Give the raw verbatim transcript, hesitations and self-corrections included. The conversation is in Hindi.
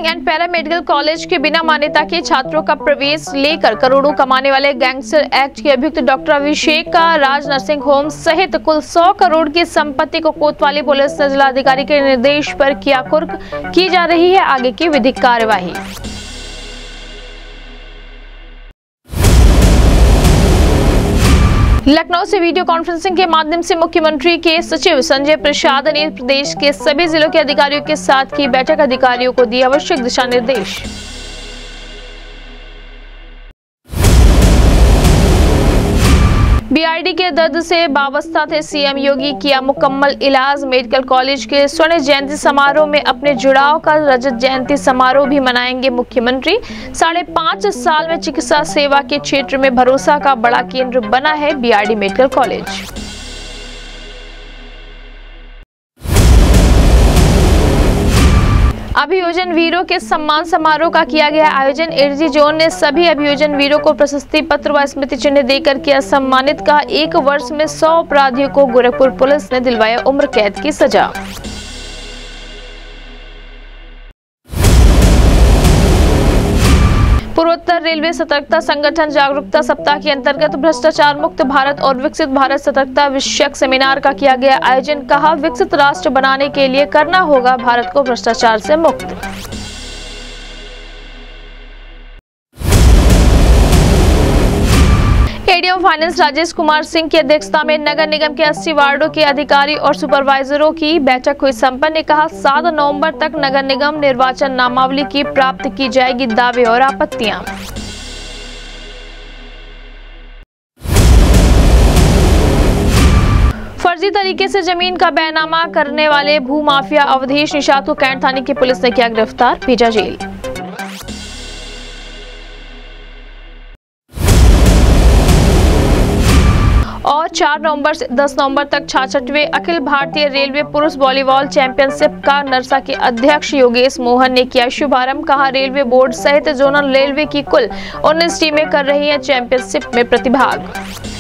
Nursing and paramedical college के बिना मान्यता के छात्रों का प्रवेश लेकर करोड़ों कमाने वाले गैंगस्टर एक्ट के अभियुक्त डॉक्टर अभिषेक का राज नर्सिंग होम सहित कुल सौ करोड़ की संपत्ति को कोतवाली पुलिस ने जिलाधिकारी के निर्देश पर किया कुर्क। की जा रही है आगे की विधिक कार्यवाही। लखनऊ से वीडियो कॉन्फ्रेंसिंग के माध्यम से मुख्यमंत्री के सचिव संजय प्रसाद ने प्रदेश के सभी जिलों के अधिकारियों के साथ की बैठक। अधिकारियों को दिए आवश्यक दिशा निर्देश। बीआरडी के दर्द से वाबस्ता थे सीएम योगी, किया मुकम्मल इलाज। मेडिकल कॉलेज के स्वर्ण जयंती समारोह में अपने जुड़ाव का रजत जयंती समारोह भी मनाएंगे मुख्यमंत्री। साढ़े पांच साल में चिकित्सा सेवा के क्षेत्र में भरोसा का बड़ा केंद्र बना है बीआरडी मेडिकल कॉलेज। अभियोजन वीरों के सम्मान समारोह का किया गया आयोजन। एडीजी जोन ने सभी अभियोजन वीरों को प्रशस्ति पत्र व स्मृति चिन्ह देकर किया सम्मानित। का एक वर्ष में सौ अपराधियों को गोरखपुर पुलिस ने दिलवाया उम्र कैद की सजा। पूर्वोत्तर रेलवे सतर्कता संगठन जागरूकता सप्ताह के अंतर्गत भ्रष्टाचार मुक्त भारत और विकसित भारत सतर्कता विषयक सेमिनार का किया गया आयोजन। कहा, विकसित राष्ट्र बनाने के लिए करना होगा भारत को भ्रष्टाचार से मुक्त। एडीएम फाइनेंस राजेश कुमार सिंह की अध्यक्षता में नगर निगम के अस्सी वार्डों के अधिकारी और सुपरवाइजरों की बैठक हुई संपन्न। ने कहा, सात नवंबर तक नगर निगम निर्वाचन नामावली की प्राप्त की जाएगी। दावे और आपत्तियां। फर्जी तरीके से जमीन का बैनामा करने वाले भूमाफिया अवधेश निषाद को कैंट थाने की पुलिस ने किया गिरफ्तार, भेजा जेल। और चार नवंबर से दस नवंबर तक छियासठवें अखिल भारतीय रेलवे पुरुष वॉलीबॉल चैंपियनशिप का नरसा के अध्यक्ष योगेश मोहन ने किया शुभारंभ। कहा, रेलवे बोर्ड सहित जोनल रेलवे की कुल उन्नीस टीमें कर रही हैं चैंपियनशिप में प्रतिभाग।